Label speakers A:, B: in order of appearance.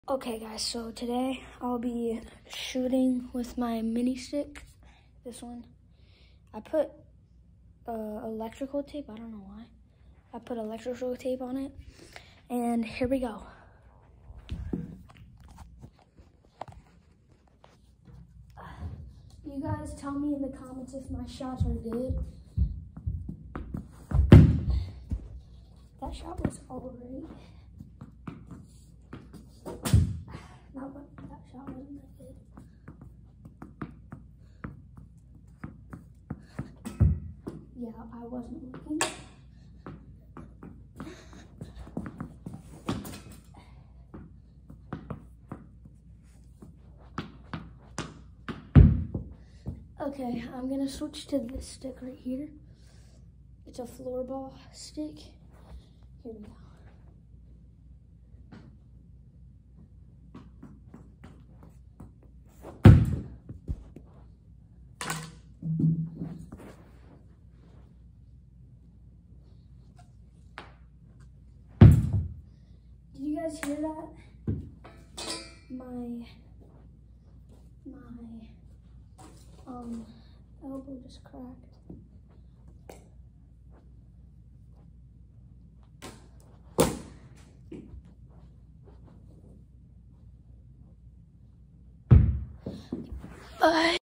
A: Okay guys, so today I'll be shooting with my mini stick, this one. I put electrical tape, I don't know why. I put electrical tape on it, and here we go. You guys tell me in the comments if my shots are good. That shot was all right. That shot wasn't that good. Yeah, I wasn't looking. Okay, I'm gonna switch to this stick right here. It's a floorball stick. Here we go. Did you guys hear that? My elbow just cracked. Bye.